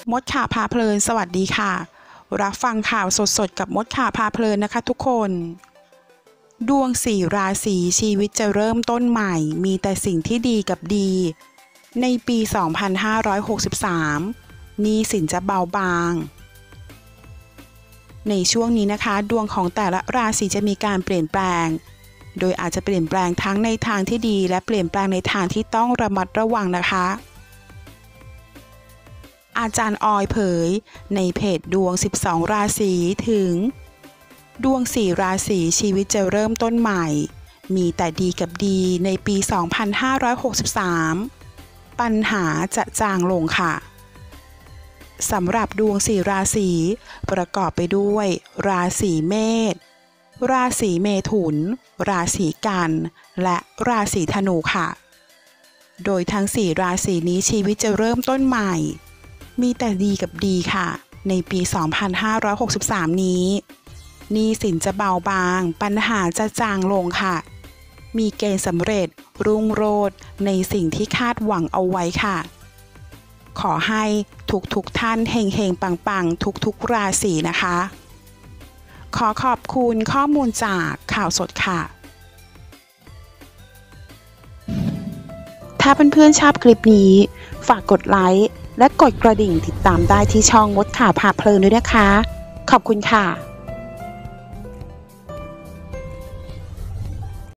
มดข่าวพาเพลินสวัสดีค่ะรับฟังข่าวสดๆกับมดข่าวพาเพลินนะคะทุกคนดวง4ราศีชีวิตจะเริ่มต้นใหม่มีแต่สิ่งที่ดีกับดีในปี 2563 หนี้สินจะเบาบางในช่วงนี้นะคะดวงของแต่ละราศีจะมีการเปลี่ยนแปลงโดยอาจจะเปลี่ยนแปลงทั้งในทางที่ดีและเปลี่ยนแปลงในทางที่ต้องระมัดระวังนะคะอาจารย์ออยเผยในเพจดวง12ราศีถึงดวง4ราศีชีวิตจะเริ่มต้นใหม่มีแต่ดีกับดีในปี 2563 ปัญหาจะจางลงค่ะสำหรับดวง4ราศีประกอบไปด้วยราศีเมษราศีเมถุนราศีกันและราศีธนูค่ะโดยทั้ง4ราศีนี้ชีวิตจะเริ่มต้นใหม่มีแต่ดีกับดีค่ะในปี 2563 นี้หนี้สินจะเบาบางปัญหาจะจางลงค่ะมีเกณฑ์สำเร็จรุ่งโรจน์ในสิ่งที่คาดหวังเอาไว้ค่ะขอให้ทุกท่านเฮงๆปังๆทุกราศีนะคะขอขอบคุณข้อมูลจากข่าวสดค่ะถ้าเพื่อนๆชอบคลิปนี้ฝากกดไลค์และกดกระดิ่งติดตามได้ที่ช่องมดข่าวพาเพลินด้วยนะคะขอบคุณค่ะ